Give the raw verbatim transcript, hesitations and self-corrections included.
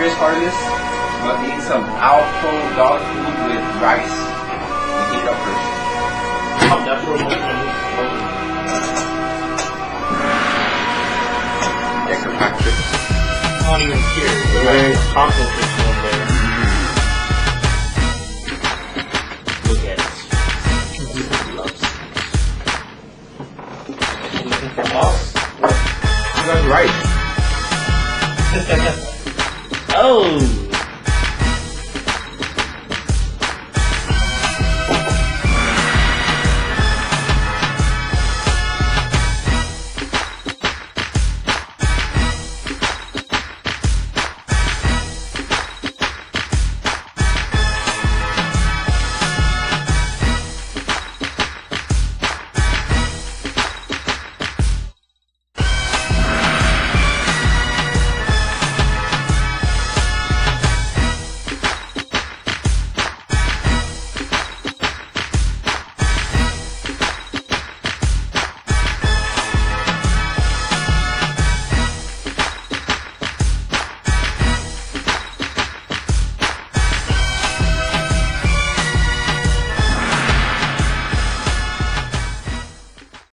Chris Harlis, but eat some Alpo dog food with rice and eat up first. Oh, that's what I'm Extra Patrick. not even here. There's concentrate on there. Look at it. Anything for us? You got right. Oh!